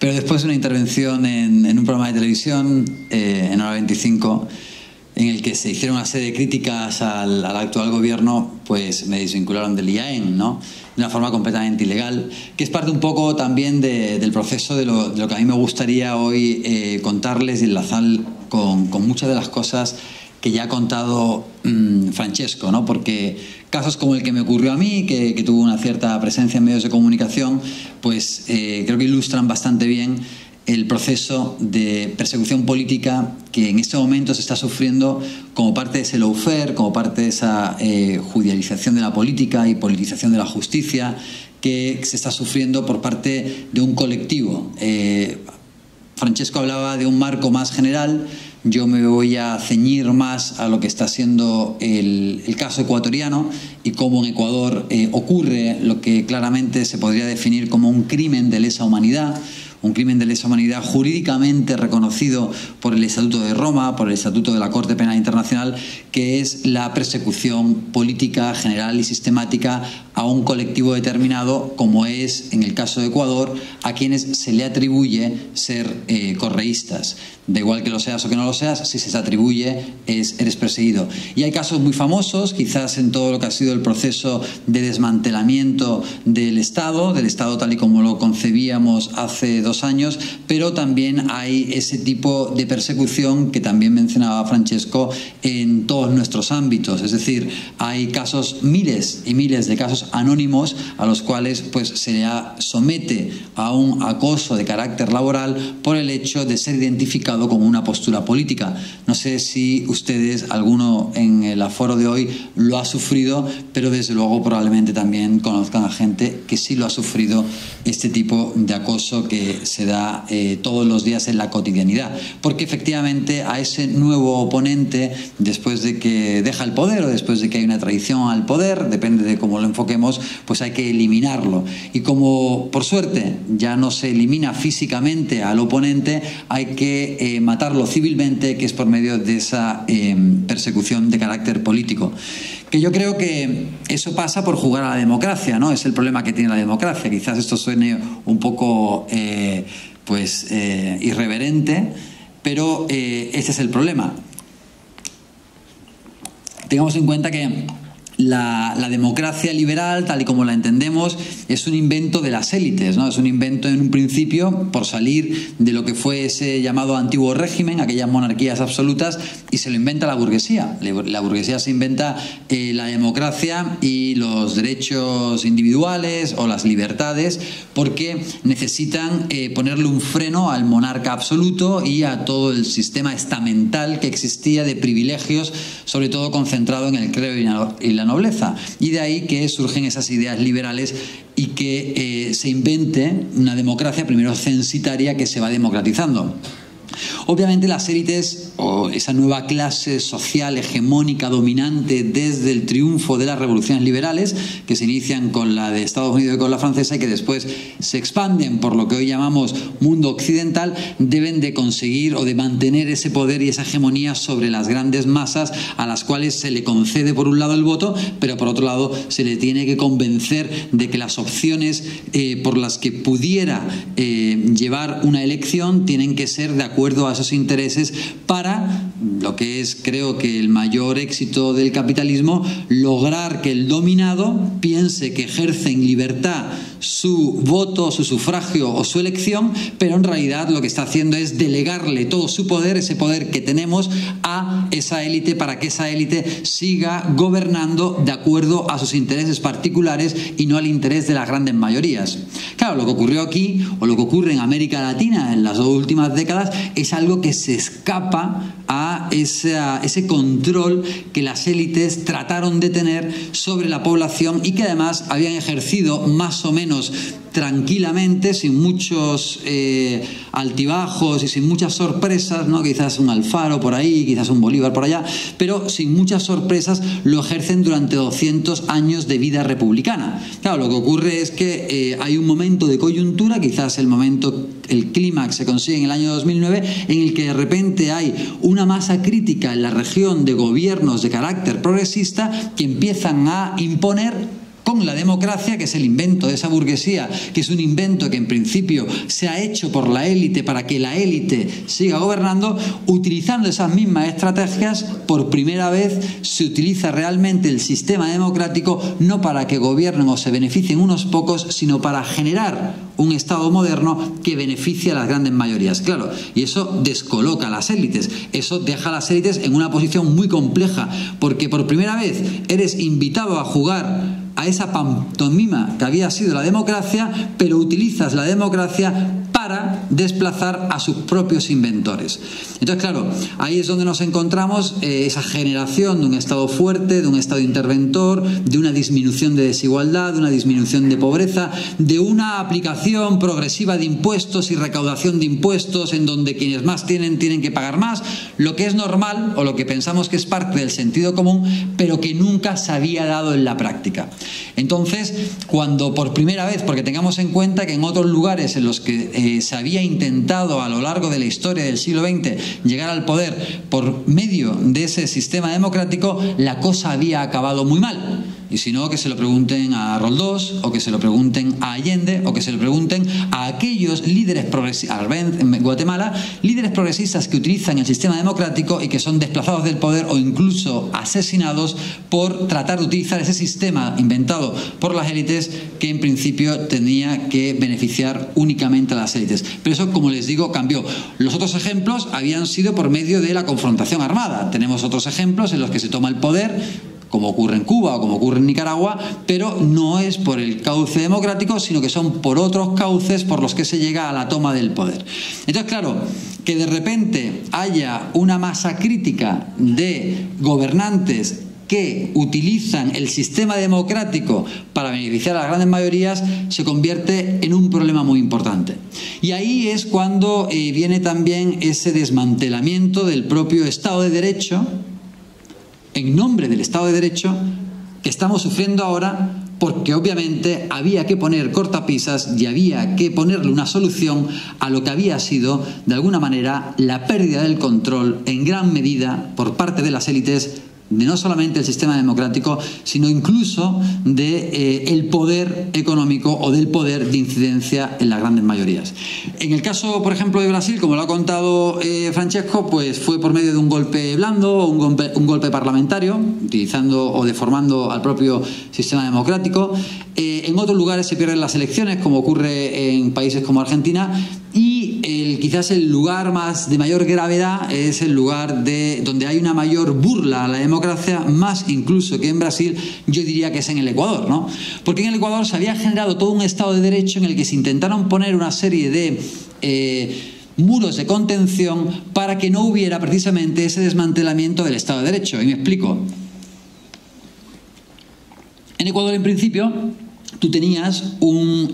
Pero después de una intervención en un programa de televisión, en Hora 25, en el que se hicieron una serie de críticas al actual gobierno, pues me desvincularon del IAEN, ¿no? De una forma completamente ilegal, que es parte un poco también del proceso de lo que a mí me gustaría hoy contarles y enlazar con muchas de las cosas que ya ha contado Francesco, ¿no? Porque casos como el que me ocurrió a mí, que tuvo una cierta presencia en medios de comunicación, pues creo que ilustran bastante bien el proceso de persecución política que en este momento se está sufriendo como parte de ese lawfare, como parte de esa judicialización de la política y politización de la justicia que se está sufriendo por parte de un colectivo. Francesco hablaba de un marco más general. Yo me voy a ceñir más a lo que está siendo el caso ecuatoriano y cómo en Ecuador ocurre lo que claramente se podría definir como un crimen de lesa humanidad, un crimen de lesa humanidad jurídicamente reconocido por el Estatuto de Roma, por el Estatuto de la Corte Penal Internacional, que es la persecución política general y sistemática a un colectivo determinado, como es, en el caso de Ecuador, a quienes se le atribuye ser correístas. Da igual que lo seas o que no lo seas, si se te atribuye, eres perseguido. Y hay casos muy famosos, quizás en todo lo que ha sido el proceso de desmantelamiento del Estado tal y como lo concebíamos hace 2 años, pero también hay ese tipo de persecución que también mencionaba Francesco en todos nuestros ámbitos. Es decir, hay casos, miles y miles de casos anónimos a los cuales pues se le somete a un acoso de carácter laboral por el hecho de ser identificado como una postura política. No sé si ustedes, alguno en el aforo de hoy, lo ha sufrido, pero desde luego probablemente también conozcan a gente que sí lo ha sufrido, este tipo de acoso que se da todos los días en la cotidianidad. Porque efectivamente a ese nuevo oponente, después de que deja el poder o después de que hay una traición al poder, depende de cómo lo enfoquemos, pues hay que eliminarlo. Y como por suerte ya no se elimina físicamente al oponente, hay que matarlo civilmente, que es por medio de esa persecución de carácter político. Que yo creo que eso pasa por jugar a la democracia, ¿no? Es el problema que tiene la democracia. Quizás esto suene un poco irreverente, pero ese es el problema. Tengamos en cuenta que la democracia liberal, tal y como la entendemos, es un invento de las élites, ¿no? Es un invento en un principio por salir de lo que fue ese llamado antiguo régimen, aquellas monarquías absolutas, y se lo inventa la burguesía. La burguesía se inventa la democracia y los derechos individuales o las libertades porque necesitan ponerle un freno al monarca absoluto y a todo el sistema estamental que existía de privilegios, sobre todo concentrado en el clero y la nobleza. Y de ahí que surgen esas ideas liberales y que se invente una democracia primero censitaria que se va democratizando. Obviamente las élites o esa nueva clase social hegemónica dominante desde el triunfo de las revoluciones liberales, que se inician con la de Estados Unidos y con la francesa y que después se expanden por lo que hoy llamamos mundo occidental, deben de conseguir o de mantener ese poder y esa hegemonía sobre las grandes masas a las cuales se le concede por un lado el voto, pero por otro lado se le tiene que convencer de que las opciones por las que pudiera llevar una elección tienen que ser de acuerdo a esos intereses para lo que es, creo que el mayor éxito del capitalismo, lograr que el dominado piense que ejerce en libertad su voto, su sufragio o su elección, pero en realidad lo que está haciendo es delegarle todo su poder, ese poder que tenemos, a esa élite para que esa élite siga gobernando de acuerdo a sus intereses particulares y no al interés de las grandes mayorías. Claro, lo que ocurrió aquí o lo que ocurre en América Latina en las 2 últimas décadas es algo que se escapa a ese control que las élites trataron de tener sobre la población y que además habían ejercido más o menos tranquilamente, sin muchos altibajos y sin muchas sorpresas, ¿no? Quizás un Alfaro por ahí, quizás un Bolívar por allá, pero sin muchas sorpresas lo ejercen durante 200 años de vida republicana. Claro, lo que ocurre es que hay un momento de coyuntura, quizás el clímax se consigue en el año 2009, en el que de repente hay una masa crítica en la región de gobiernos de carácter progresista que empiezan a imponer con la democracia, que es el invento de esa burguesía, que es un invento que en principio se ha hecho por la élite para que la élite siga gobernando. Utilizando esas mismas estrategias, por primera vez se utiliza realmente el sistema democrático no para que gobiernen o se beneficien unos pocos, sino para generar un Estado moderno que beneficie a las grandes mayorías. Claro, y eso descoloca a las élites, eso deja a las élites en una posición muy compleja, porque por primera vez eres invitado a jugar a esa pantomima que había sido la democracia, pero utilizas la democracia para desplazar a sus propios inventores. Entonces, claro, ahí es donde nos encontramos esa generación de un Estado fuerte, de un Estado interventor, de una disminución de desigualdad, de una disminución de pobreza, de una aplicación progresiva de impuestos y recaudación de impuestos en donde quienes más tienen que pagar más, lo que es normal o lo que pensamos que es parte del sentido común, pero que nunca se había dado en la práctica. Entonces, cuando por primera vez, porque tengamos en cuenta que en otros lugares en los que se había intentado a lo largo de la historia del siglo XX llegar al poder por medio de ese sistema democrático, la cosa había acabado muy mal. Y si no, que se lo pregunten a Roldós, o que se lo pregunten a Allende, o que se lo pregunten a aquellos líderes progresistas, en Guatemala, líderes progresistas que utilizan el sistema democrático y que son desplazados del poder o incluso asesinados por tratar de utilizar ese sistema inventado por las élites que en principio tenía que beneficiar únicamente a las élites. Pero eso, como les digo, cambió. Los otros ejemplos habían sido por medio de la confrontación armada. Tenemos otros ejemplos en los que se toma el poder, como ocurre en Cuba o como ocurre en Nicaragua, pero no es por el cauce democrático, sino que son por otros cauces por los que se llega a la toma del poder. Entonces, claro, que de repente haya una masa crítica de gobernantes que utilizan el sistema democrático para beneficiar a las grandes mayorías se convierte en un problema muy importante. Y ahí es cuando viene también ese desmantelamiento del propio Estado de Derecho, en nombre del Estado de Derecho, que estamos sufriendo ahora, porque obviamente había que poner cortapisas y había que ponerle una solución a lo que había sido, de alguna manera, la pérdida del control en gran medida por parte de las élites, de no solamente el sistema democrático, sino incluso del poder económico o del poder de incidencia en las grandes mayorías. En el caso, por ejemplo, de Brasil, como lo ha contado Francesco, pues fue por medio de un golpe blando o un golpe parlamentario, utilizando o deformando al propio sistema democrático. En otros lugares se pierden las elecciones, como ocurre en países como Argentina, y quizás el lugar de mayor gravedad es el lugar donde hay una mayor burla a la democracia, más incluso que en Brasil, yo diría que es en el Ecuador, ¿no? Porque en el Ecuador se había generado todo un Estado de Derecho en el que se intentaron poner una serie de muros de contención para que no hubiera precisamente ese desmantelamiento del Estado de Derecho. Y me explico. En Ecuador, en principio, tú tenías un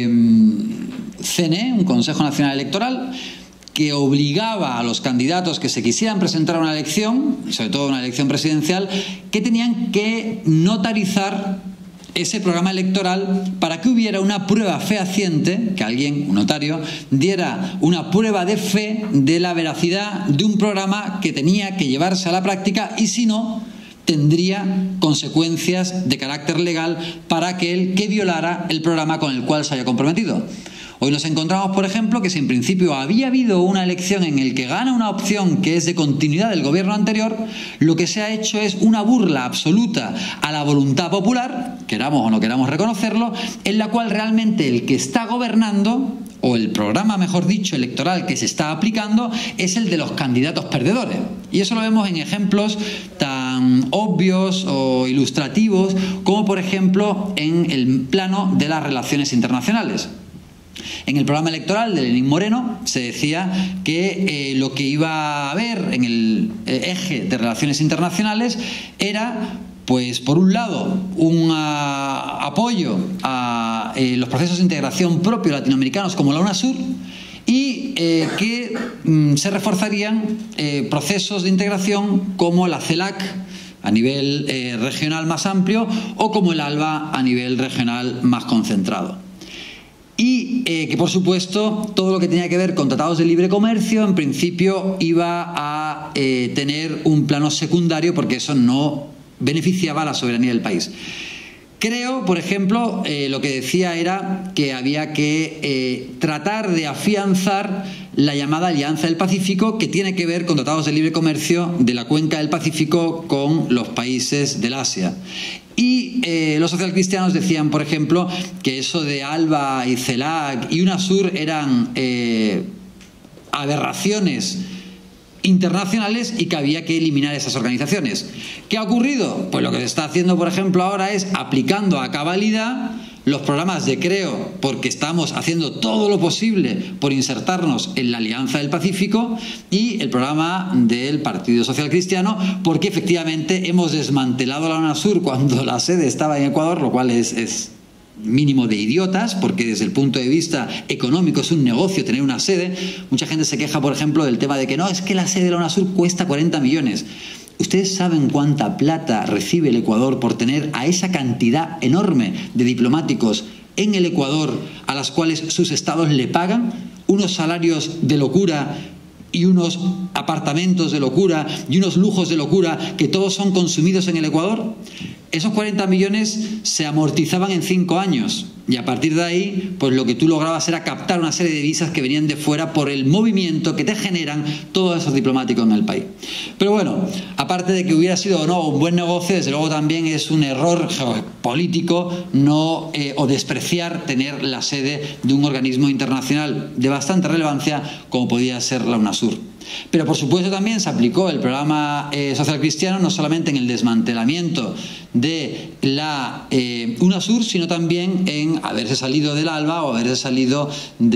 CNE, un Consejo Nacional Electoral, que obligaba a los candidatos que se quisieran presentar a una elección, sobre todo una elección presidencial, que tenían que notarizar ese programa electoral para que hubiera una prueba fehaciente, que alguien, un notario, diera una prueba de fe de la veracidad de un programa que tenía que llevarse a la práctica, y si no, tendría consecuencias de carácter legal para aquel que violara el programa con el cual se haya comprometido. Hoy nos encontramos, por ejemplo, que si en principio había habido una elección en la que gana una opción que es de continuidad del gobierno anterior, lo que se ha hecho es una burla absoluta a la voluntad popular, queramos o no queramos reconocerlo, en la cual realmente el que está gobernando, o el programa, mejor dicho, electoral que se está aplicando, es el de los candidatos perdedores. Y eso lo vemos en ejemplos tan obvios o ilustrativos como, por ejemplo, en el plano de las relaciones internacionales. En el programa electoral de Lenín Moreno se decía que lo que iba a haber en el eje de relaciones internacionales era, pues, por un lado, un apoyo a los procesos de integración propios latinoamericanos como la UNASUR, y que se reforzarían procesos de integración como la CELAC a nivel regional más amplio o como el ALBA a nivel regional más concentrado. Y que, por supuesto, todo lo que tenía que ver con tratados de libre comercio, en principio, iba a tener un plano secundario porque eso no beneficiaba a la soberanía del país. Creo, por ejemplo, lo que decía era que había que tratar de afianzar la llamada Alianza del Pacífico, que tiene que ver con tratados de libre comercio de la cuenca del Pacífico con los países del Asia. Y los socialcristianos decían, por ejemplo, que eso de ALBA y CELAC y UNASUR eran aberraciones internacionales y que había que eliminar esas organizaciones. ¿Qué ha ocurrido? Pues lo que se está haciendo, por ejemplo, ahora es aplicando a cabalidad los programas de Creo, porque estamos haciendo todo lo posible por insertarnos en la Alianza del Pacífico, y el programa del Partido Social Cristiano, porque efectivamente hemos desmantelado la UNASUR cuando la sede estaba en Ecuador, lo cual es mínimo de idiotas, porque desde el punto de vista económico es un negocio tener una sede. Mucha gente se queja, por ejemplo, del tema de que no, es que la sede de la UNASUR cuesta 40 millones. ¿Ustedes saben cuánta plata recibe el Ecuador por tener a esa cantidad enorme de diplomáticos en el Ecuador a las cuales sus estados le pagan unos salarios de locura y unos apartamentos de locura y unos lujos de locura que todos son consumidos en el Ecuador? Esos 40 millones se amortizaban en 5 años y a partir de ahí, pues lo que tú lograbas era captar una serie de divisas que venían de fuera por el movimiento que te generan todos esos diplomáticos en el país. Pero bueno, aparte de que hubiera sido o no un buen negocio, desde luego también es un error geopolítico no o despreciar tener la sede de un organismo internacional de bastante relevancia como podía ser la UNASUR. Pero por supuesto también se aplicó el programa social cristiano no solamente en el desmantelamiento de la UNASUR, sino también en haberse salido del ALBA o haberse salido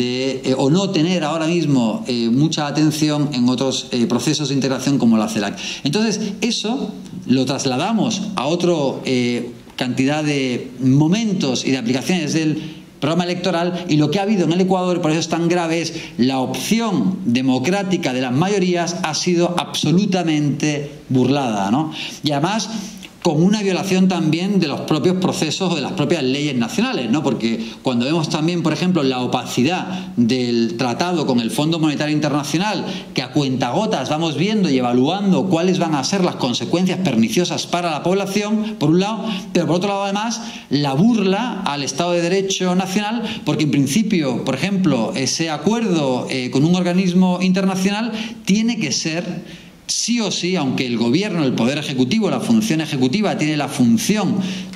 de o no tener ahora mismo mucha atención en otros procesos de integración como la CELAC. Entonces eso lo trasladamos a otro cantidad de momentos y de aplicaciones del programa electoral, y lo que ha habido en el Ecuador, y por eso es tan grave, es la opción democrática de las mayorías ha sido absolutamente burlada, ¿no? Y además con una violación también de los propios procesos o de las propias leyes nacionales, ¿no? Porque cuando vemos también, por ejemplo, la opacidad del tratado con el Fondo Monetario Internacional, que a cuentagotas vamos viendo y evaluando cuáles van a ser las consecuencias perniciosas para la población, por un lado, pero por otro lado además la burla al Estado de Derecho nacional, porque en principio, por ejemplo, ese acuerdo con un organismo internacional tiene que ser sí o sí, aunque el gobierno, el poder ejecutivo, la función ejecutiva tiene la función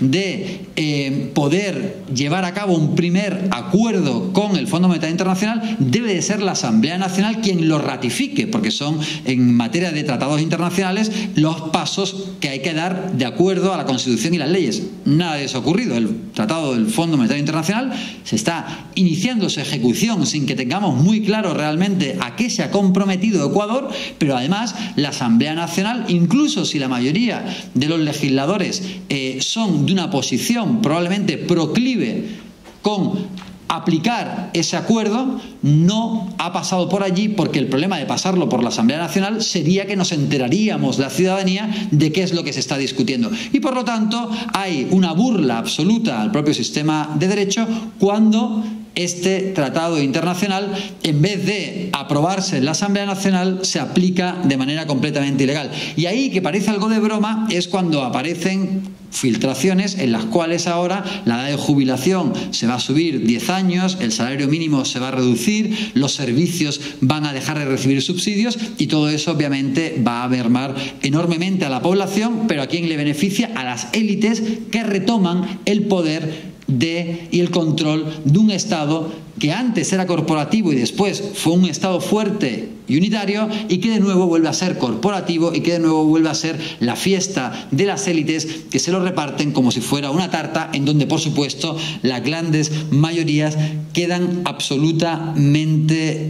de poder llevar a cabo un primer acuerdo con el Fondo Monetario Internacional, debe de ser la Asamblea Nacional quien lo ratifique, porque son en materia de tratados internacionales los pasos que hay que dar de acuerdo a la Constitución y las leyes. Nada de eso ha ocurrido. El tratado del Fondo Monetario Internacional se está iniciando su ejecución sin que tengamos muy claro realmente a qué se ha comprometido Ecuador, pero además la Asamblea Nacional, incluso si la mayoría de los legisladores son de una posición probablemente proclive con aplicar ese acuerdo, no ha pasado por allí, porque el problema de pasarlo por la Asamblea Nacional sería que nos enteraríamos la ciudadanía de qué es lo que se está discutiendo. Y por lo tanto hay una burla absoluta al propio sistema de derecho cuando este tratado internacional, en vez de aprobarse en la Asamblea Nacional, se aplica de manera completamente ilegal. Y ahí, que parece algo de broma, es cuando aparecen filtraciones en las cuales ahora la edad de jubilación se va a subir 10 años, el salario mínimo se va a reducir, los servicios van a dejar de recibir subsidios, y todo eso obviamente va a mermar enormemente a la población, pero ¿a quién le beneficia? A las élites que retoman el poder y el control de un Estado que antes era corporativo y después fue un Estado fuerte y unitario, y que de nuevo vuelve a ser corporativo y que de nuevo vuelve a ser la fiesta de las élites que se lo reparten como si fuera una tarta, en donde por supuesto las grandes mayorías quedan absolutamente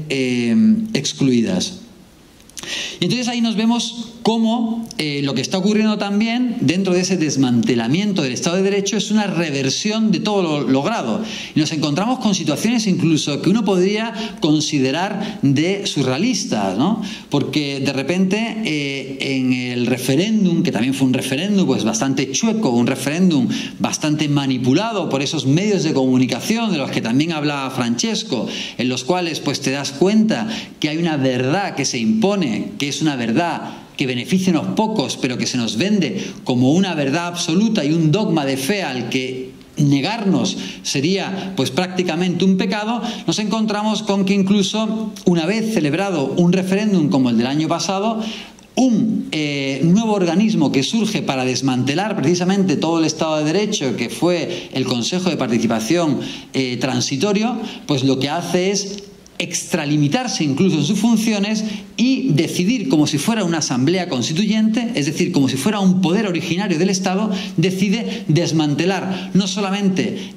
excluidas. Y entonces ahí nos vemos cómo lo que está ocurriendo también dentro de ese desmantelamiento del Estado de Derecho es una reversión de todo lo logrado. Y nos encontramos con situaciones incluso que uno podría considerar de surrealistas, ¿no? Porque de repente en el referéndum, que también fue un referéndum pues bastante chueco, un referéndum bastante manipulado por esos medios de comunicación de los que también hablaba Francesco, en los cuales pues te das cuenta que hay una verdad que se impone, que es una verdad que beneficia a unos pocos, pero que se nos vende como una verdad absoluta y un dogma de fe al que negarnos sería pues prácticamente un pecado, nos encontramos con que incluso una vez celebrado un referéndum como el del año pasado, un nuevo organismo que surge para desmantelar precisamente todo el Estado de Derecho, que fue el Consejo de Participación Transitorio, pues lo que hace es extralimitarse incluso en sus funciones y decidir, como si fuera una asamblea constituyente, es decir, como si fuera un poder originario del Estado, decide desmantelar no solamente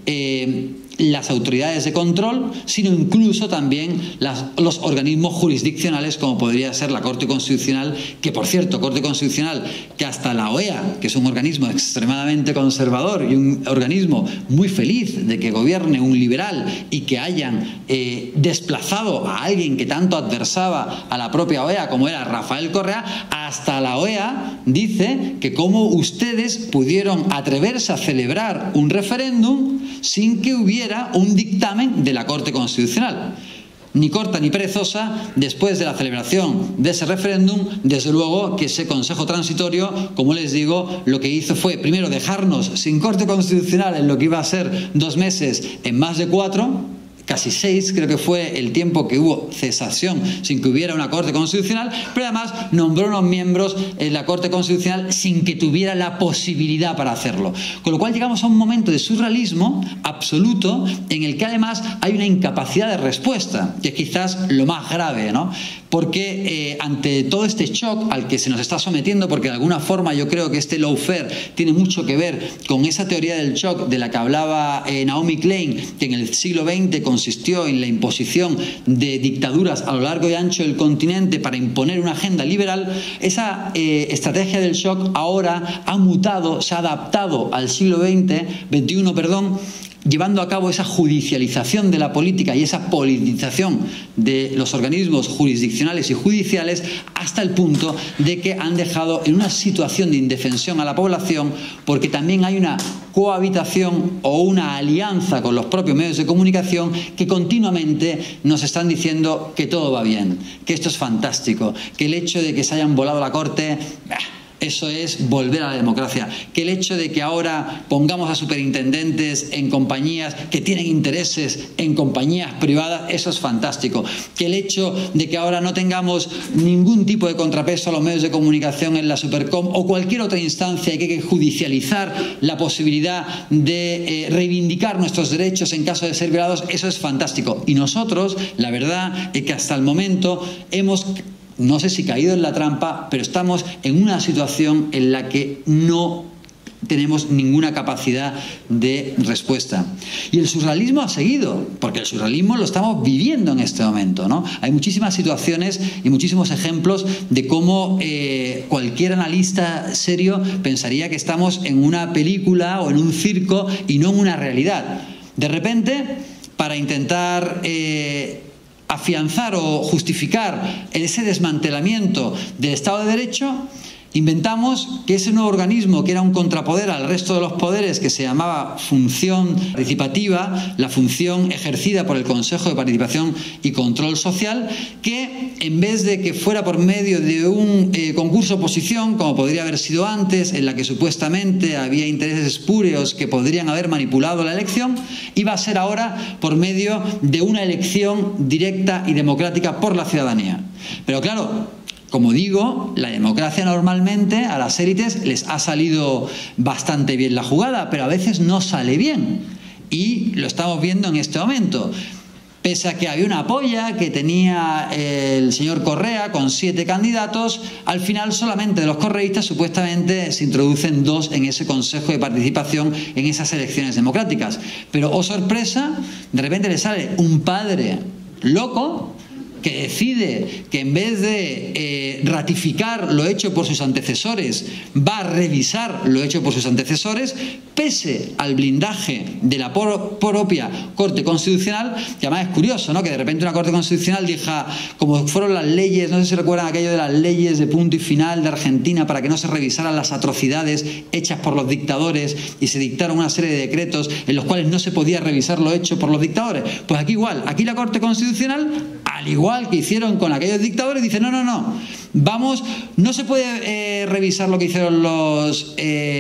las autoridades de control, sino incluso también los organismos jurisdiccionales, como podría ser la Corte Constitucional, que por cierto, Corte Constitucional, que hasta la OEA, que es un organismo extremadamente conservador y un organismo muy feliz de que gobierne un liberal y que hayan desplazado a alguien que tanto adversaba a la propia OEA como era Rafael Correa, hasta la OEA dice que cómo ustedes pudieron atreverse a celebrar un referéndum sin que hubiera un dictamen de la Corte Constitucional. Ni corta ni perezosa, después de la celebración de ese referéndum, desde luego que ese Consejo Transitorio, como les digo, lo que hizo fue primero dejarnos sin Corte Constitucional en lo que iba a ser 2 meses en más de 4, casi 6, creo que fue el tiempo que hubo cesación sin que hubiera una Corte Constitucional, pero además nombró unos miembros en la Corte Constitucional sin que tuviera la posibilidad para hacerlo. Con lo cual llegamos a un momento de surrealismo absoluto en el que además hay una incapacidad de respuesta, que es quizás lo más grave, ¿no? Porque ante todo este shock al que se nos está sometiendo, porque de alguna forma yo creo que este lawfare tiene mucho que ver con esa teoría del shock de la que hablaba Naomi Klein, que en el siglo XX consistió en la imposición de dictaduras a lo largo y ancho del continente para imponer una agenda liberal. Esa estrategia del shock ahora ha mutado, se ha adaptado al siglo XXI, llevando a cabo esa judicialización de la política y esa politización de los organismos jurisdiccionales y judiciales hasta el punto de que han dejado en una situación de indefensión a la población, porque también hay una cohabitación o una alianza con los propios medios de comunicación que continuamente nos están diciendo que todo va bien, que esto es fantástico, que el hecho de que se hayan volado la Corte, eso es volver a la democracia. Que el hecho de que ahora pongamos a superintendentes en compañías que tienen intereses en compañías privadas, eso es fantástico. Que el hecho de que ahora no tengamos ningún tipo de contrapeso a los medios de comunicación en la Supercom o cualquier otra instancia y que hay que judicializar la posibilidad de reivindicar nuestros derechos en caso de ser violados, eso es fantástico. Y nosotros, la verdad es que hasta el momento hemos, no sé si caído en la trampa, pero estamos en una situación en la que no tenemos ninguna capacidad de respuesta. Y el surrealismo ha seguido, porque el surrealismo lo estamos viviendo en este momento, ¿no? Hay muchísimas situaciones y muchísimos ejemplos de cómo cualquier analista serio pensaría que estamos en una película o en un circo y no en una realidad. De repente, para intentar afianzar o justificar ese desmantelamiento del Estado de Derecho, inventamos que ese nuevo organismo, que era un contrapoder al resto de los poderes, que se llamaba función participativa, la función ejercida por el Consejo de Participación y Control Social, que en vez de que fuera por medio de un concurso-oposición, como podría haber sido antes, en la que supuestamente había intereses espúreos que podrían haber manipulado la elección, iba a ser ahora por medio de una elección directa y democrática por la ciudadanía. Pero claro, como digo, la democracia normalmente a las élites les ha salido bastante bien la jugada, pero a veces no sale bien. Y lo estamos viendo en este momento. Pese a que había una polla que tenía el señor Correa con 7 candidatos, al final solamente de los correístas supuestamente se introducen 2 en ese Consejo de Participación en esas elecciones democráticas. Pero, oh sorpresa, de repente le sale un padre loco que decide que en vez de ratificar lo hecho por sus antecesores, va a revisar lo hecho por sus antecesores, pese al blindaje de la propia Corte Constitucional, que además es curioso, ¿no?, que de repente una Corte Constitucional diga, como fueron las leyes, no sé si recuerdan aquello de las leyes de punto y final de Argentina para que no se revisaran las atrocidades hechas por los dictadores y se dictaron una serie de decretos en los cuales no se podía revisar lo hecho por los dictadores. Pues aquí igual, aquí la Corte Constitucional, al igual que hicieron con aquellos dictadores, dice no, no se puede revisar lo que hicieron los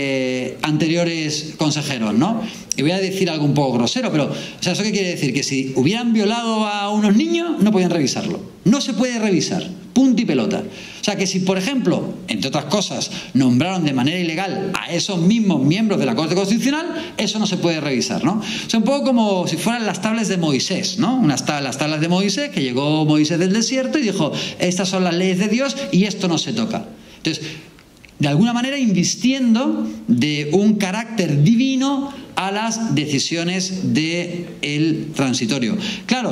anteriores consejeros, ¿no? Y voy a decir algo un poco grosero, pero, o sea, ¿eso qué quiere decir? Que si hubieran violado a unos niños, no podían revisarlo. No se puede revisar. Punto y pelota. O sea, que si, por ejemplo, entre otras cosas, nombraron de manera ilegal a esos mismos miembros de la Corte Constitucional, eso no se puede revisar, ¿no? O sea, un poco como si fueran las tablas de Moisés, ¿no? Las tablas de Moisés, que llegó Moisés del desierto y dijo, estas son las leyes de Dios y esto no se toca. Entonces, de alguna manera invistiendo de un carácter divino a las decisiones del transitorio. Claro,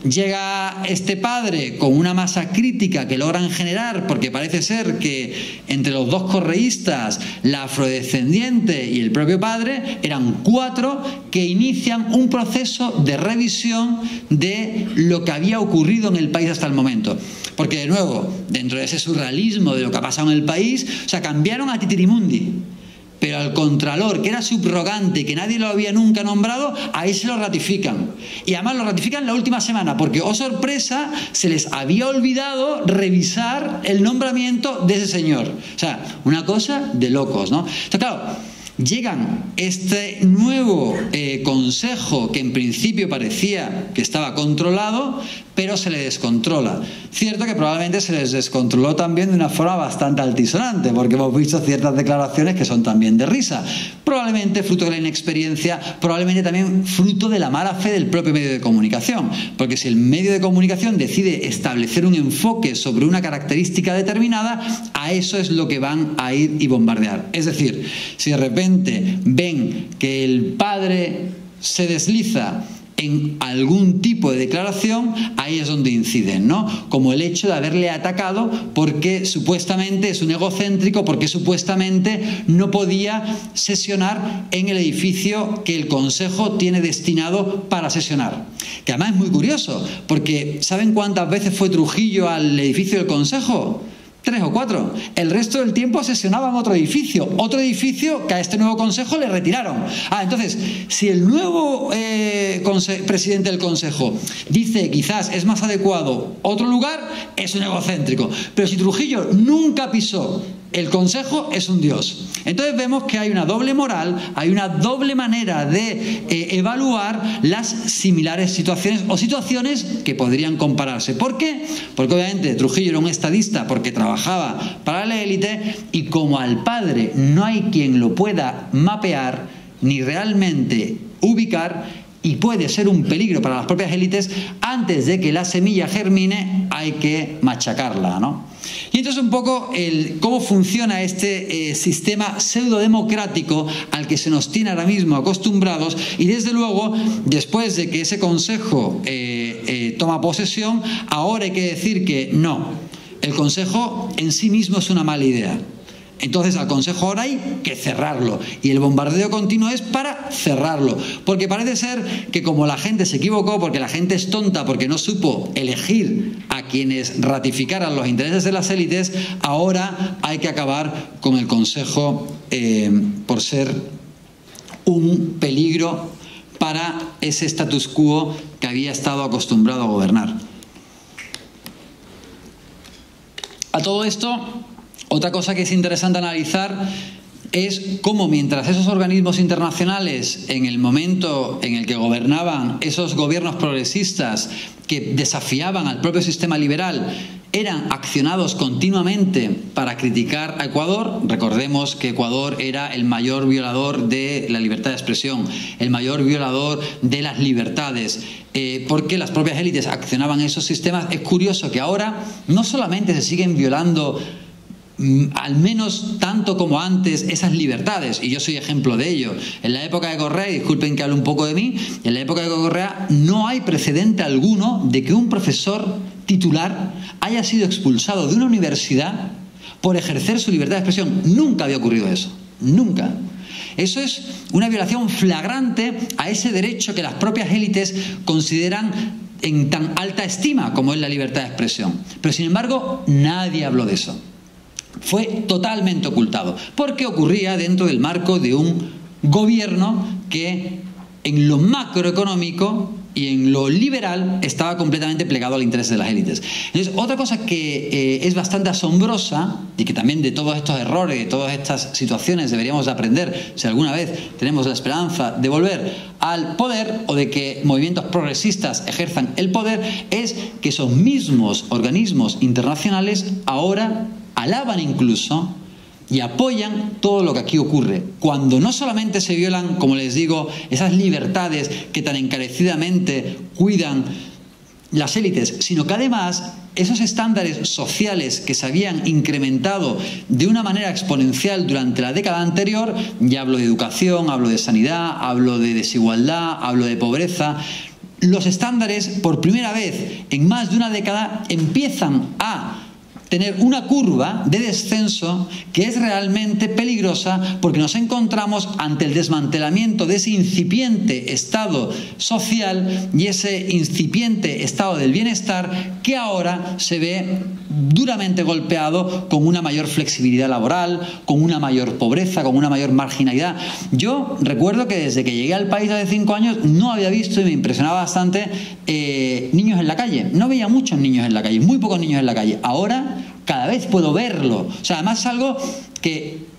llega este padre con una masa crítica que logran generar, porque parece ser que entre los dos correístas, la afrodescendiente y el propio padre, eran 4 que inician un proceso de revisión de lo que había ocurrido en el país hasta el momento. Porque, de nuevo, dentro de ese surrealismo de lo que ha pasado en el país, o sea, cambiaron a Titirimundi. Pero al contralor, que era subrogante y que nadie lo había nunca nombrado, ahí se lo ratifican. Y además lo ratifican la última semana, porque, oh sorpresa, se les había olvidado revisar el nombramiento de ese señor. O sea, una cosa de locos, ¿no? Entonces, claro, llegan este nuevo consejo que en principio parecía que estaba controlado, pero se le descontrola. Cierto que probablemente se les descontroló también de una forma bastante altisonante, porque hemos visto ciertas declaraciones que son también de risa. Probablemente fruto de la inexperiencia, probablemente también fruto de la mala fe del propio medio de comunicación. Porque si el medio de comunicación decide establecer un enfoque sobre una característica determinada, a eso es lo que van a ir y bombardear. Es decir, si de repente ven que el padre se desliza en algún tipo de declaración, ahí es donde inciden, ¿no? Como el hecho de haberle atacado porque supuestamente es un egocéntrico, porque supuestamente no podía sesionar en el edificio que el Consejo tiene destinado para sesionar. Que además es muy curioso, porque ¿saben cuántas veces fue Trujillo al edificio del Consejo? 3 o 4. El resto del tiempo sesionaba en otro edificio que a este nuevo consejo le retiraron. Entonces, si el nuevo presidente del consejo dice quizás es más adecuado otro lugar, es un egocéntrico. Pero si Trujillo nunca pisó el consejo, es un dios. Entonces vemos que hay una doble moral, hay una doble manera de evaluar las similares situaciones o situaciones que podrían compararse. ¿Por qué? Porque obviamente Trujillo era un estadista porque trabajaba para la élite, y como al padre no hay quien lo pueda mapear ni realmente ubicar, y puede ser un peligro para las propias élites, antes de que la semilla germine hay que machacarla, ¿no? Y entonces un poco cómo funciona este sistema pseudodemocrático al que se nos tiene ahora mismo acostumbrados, y desde luego, después de que ese consejo toma posesión, ahora hay que decir que no, el consejo en sí mismo es una mala idea. Entonces al consejo ahora hay que cerrarlo, y el bombardeo continuo es para cerrarlo, porque parece ser que como la gente se equivocó, porque la gente es tonta, porque no supo elegir a quienes ratificaran los intereses de las élites, ahora hay que acabar con el consejo por ser un peligro para ese status quo que había estado acostumbrado a gobernar. A todo esto, otra cosa que es interesante analizar es cómo, mientras esos organismos internacionales, en el momento en el que gobernaban esos gobiernos progresistas que desafiaban al propio sistema liberal, eran accionados continuamente para criticar a Ecuador. Recordemos que Ecuador era el mayor violador de la libertad de expresión, el mayor violador de las libertades, porque las propias élites accionaban esos sistemas. Es curioso que ahora no solamente se siguen violando al menos tanto como antes esas libertades, y yo soy ejemplo de ello. En la época de Correa, y disculpen que hable un poco de mí, en la época de Correa no hay precedente alguno de que un profesor titular haya sido expulsado de una universidad por ejercer su libertad de expresión. Nunca había ocurrido eso, nunca. Eso es una violación flagrante a ese derecho que las propias élites consideran en tan alta estima como es la libertad de expresión. Pero sin embargo nadie habló de eso. Fue totalmente ocultado, porque ocurría dentro del marco de un gobierno que en lo macroeconómico y en lo liberal estaba completamente plegado al interés de las élites. Entonces, otra cosa que es bastante asombrosa, y que también de todos estos errores, de todas estas situaciones deberíamos de aprender si alguna vez tenemos la esperanza de volver al poder o de que movimientos progresistas ejerzan el poder, es que esos mismos organismos internacionales ahora alaban incluso y apoyan todo lo que aquí ocurre, cuando no solamente se violan, como les digo, esas libertades que tan encarecidamente cuidan las élites, sino que además esos estándares sociales que se habían incrementado de una manera exponencial durante la década anterior, ya hablo de educación, hablo de sanidad, hablo de desigualdad, hablo de pobreza, los estándares por primera vez en más de una década empiezan a tener una curva de descenso que es realmente peligrosa, porque nos encontramos ante el desmantelamiento de ese incipiente estado social y ese incipiente estado del bienestar que ahora se ve duramente golpeado con una mayor flexibilidad laboral, con una mayor pobreza, con una mayor marginalidad. Yo recuerdo que desde que llegué al país hace 5 años no había visto, y me impresionaba bastante, niños en la calle. No veía muchos niños en la calle, muy pocos niños en la calle. Ahora cada vez puedo verlo. O sea, además es algo que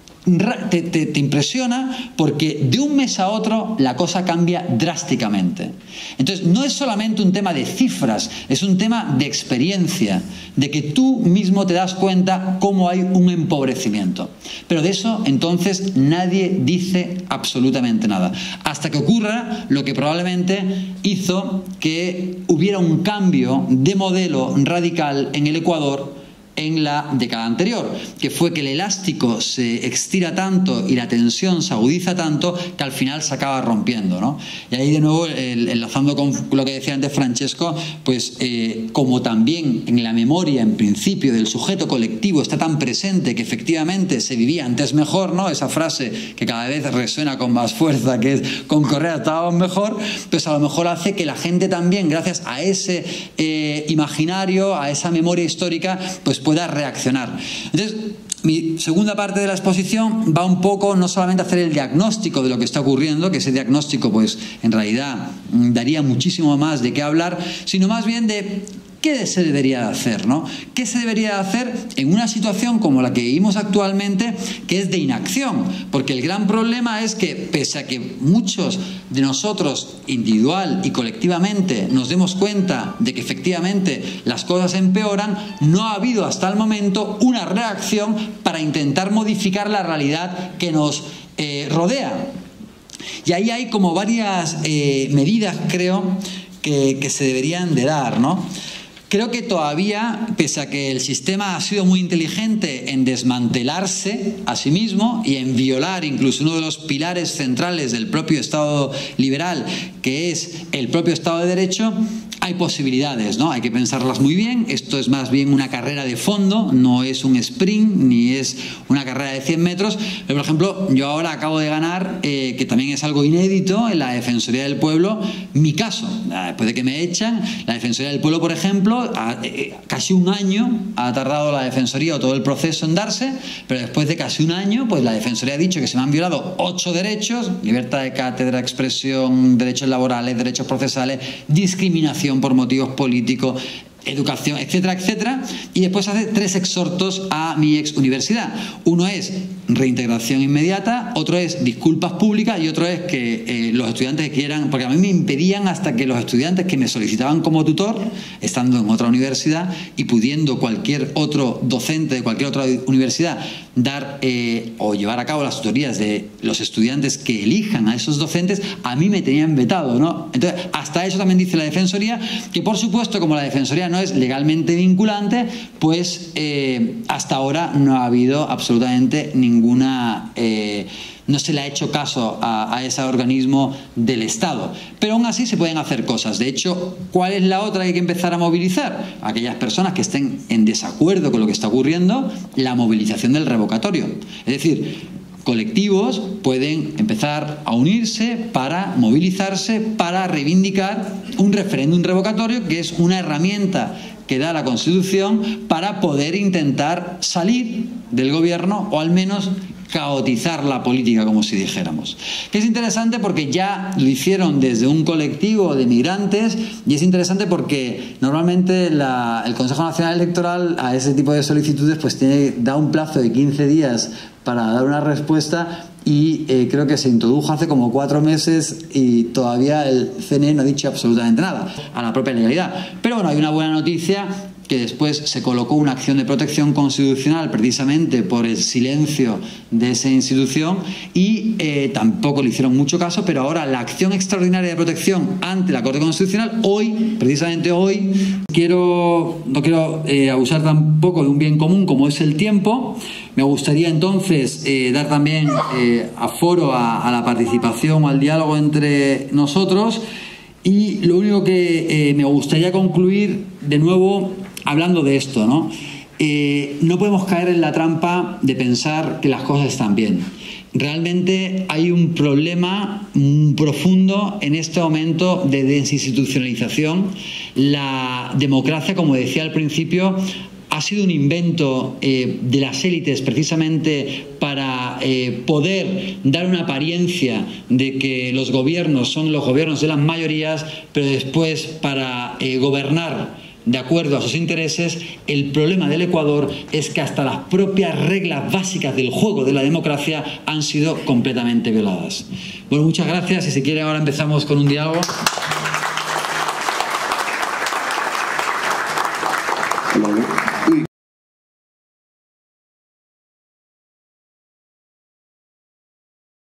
te impresiona, porque de un mes a otro la cosa cambia drásticamente. Entonces, no es solamente un tema de cifras, es un tema de experiencia, de que tú mismo te das cuenta cómo hay un empobrecimiento. Pero de eso, entonces, nadie dice absolutamente nada. Hasta que ocurra lo que probablemente hizo que hubiera un cambio de modelo radical en el Ecuador en la década anterior, que fue que el elástico se estira tanto y la tensión se agudiza tanto que al final se acaba rompiendo, ¿no? Y ahí de nuevo, enlazando con lo que decía antes Francesco, pues como también en la memoria, en principio, del sujeto colectivo está tan presente que efectivamente se vivía antes mejor, ¿no? Esa frase que cada vez resuena con más fuerza, que es con Correa estábamos mejor, pues a lo mejor hace que la gente también, gracias a ese imaginario, a esa memoria histórica, pues pueda reaccionar. Entonces, mi segunda parte de la exposición va un poco no solamente a hacer el diagnóstico de lo que está ocurriendo, que ese diagnóstico pues en realidad daría muchísimo más de qué hablar, sino más bien de qué se debería hacer, ¿no? ¿Qué se debería hacer en una situación como la que vivimos actualmente, que es de inacción? Porque el gran problema es que, pese a que muchos de nosotros, individual y colectivamente, nos demos cuenta de que efectivamente las cosas empeoran, no ha habido hasta el momento una reacción para intentar modificar la realidad que nos rodea. Y ahí hay como varias medidas, creo, que se deberían de dar, ¿no? Creo que todavía, pese a que el sistema ha sido muy inteligente en desmantelarse a sí mismo y en violar incluso uno de los pilares centrales del propio Estado liberal, que es el propio Estado de Derecho, hay posibilidades, ¿no? Hay que pensarlas muy bien. Esto es más bien una carrera de fondo, no es un sprint, ni es una carrera de 100 metros. Pero, por ejemplo, yo ahora acabo de ganar, que también es algo inédito, en la Defensoría del Pueblo, mi caso. Después de que me echan, la Defensoría del Pueblo, por ejemplo, casi un año ha tardado la Defensoría o todo el proceso en darse, pero después de casi un año, pues la Defensoría ha dicho que se me han violado 8 derechos: libertad de cátedra, expresión, derechos laborales, derechos procesales, discriminación por motivos políticos, educación, etcétera, etcétera. Y después hace 3 exhortos a mi ex universidad. Uno es reintegración inmediata, otro es disculpas públicas y otro es que los estudiantes que quieran, porque a mí me impedían hasta que los estudiantes que me solicitaban como tutor, estando en otra universidad y pudiendo cualquier otro docente de cualquier otra universidad dar o llevar a cabo las tutorías de los estudiantes que elijan a esos docentes, a mí me tenían vetado, ¿no? Entonces, hasta eso también dice la Defensoría, que por supuesto, como la Defensoría no es legalmente vinculante, pues hasta ahora no ha habido absolutamente ninguna... no se le ha hecho caso a ese organismo del Estado. Pero aún así se pueden hacer cosas. De hecho, ¿cuál es la otra que hay que empezar a movilizar? Aquellas personas que estén en desacuerdo con lo que está ocurriendo, la movilización del revocatorio. Es decir, colectivos pueden empezar a unirse para movilizarse, para reivindicar un referéndum revocatorio, que es una herramienta que da la Constitución para poder intentar salir del gobierno, o al menos caotizar la política, como si dijéramos. Que es interesante porque ya lo hicieron desde un colectivo de migrantes, y es interesante porque normalmente el Consejo Nacional Electoral a ese tipo de solicitudes pues da un plazo de 15 días para dar una respuesta, y creo que se introdujo hace como 4 meses y todavía el CNE no ha dicho absolutamente nada a la propia legalidad. Pero bueno, hay una buena noticia, que después se colocó una acción de protección constitucional precisamente por el silencio de esa institución, y tampoco le hicieron mucho caso, pero ahora la acción extraordinaria de protección ante la Corte Constitucional, hoy, precisamente hoy, no quiero abusar tampoco de un bien común como es el tiempo. Me gustaría entonces dar también aforo a la participación, al diálogo entre nosotros, y lo único que me gustaría concluir de nuevo hablando de esto, ¿no? No podemos caer en la trampa de pensar que las cosas están bien. Realmente hay un problema profundo en este momento de desinstitucionalización. La democracia, como decía al principio, ha sido un invento de las élites precisamente para poder dar una apariencia de que los gobiernos son los gobiernos de las mayorías, pero después para gobernar de acuerdo a sus intereses. El problema del Ecuador es que hasta las propias reglas básicas del juego de la democracia han sido completamente violadas. Bueno, muchas gracias, y si quiere ahora empezamos con un diálogo. Vale.